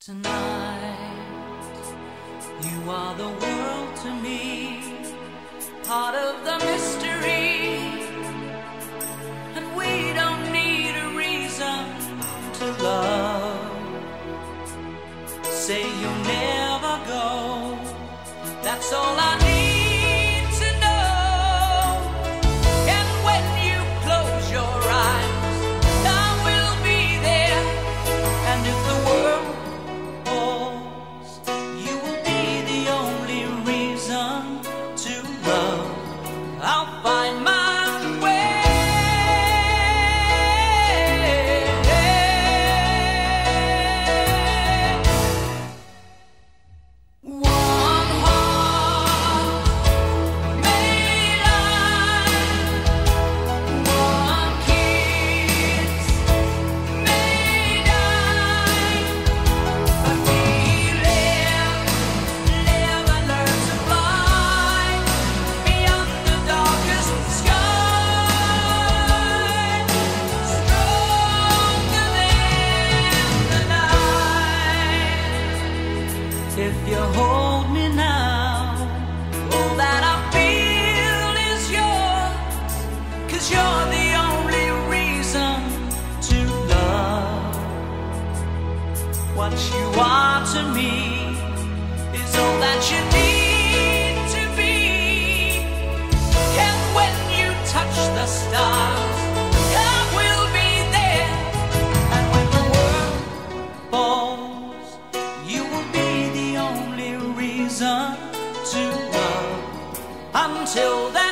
Tonight, you are the world to me, part of the mystery, and we don't need a reason to love. Say you'll never go, that's all I need to know. And when you close your eyes, I will be there, and if the world I'll find my way. One heart made life, one kiss made I. But we live and learn to fly beyond the darkest sky, stronger than the night. If you hold me now, all that I feel is yours, 'cause you're the only reason to love. What you are to me is all that you need to be. And when you touch the stars, I will be there. And when the world falls, you will be the only reason to love. Until then,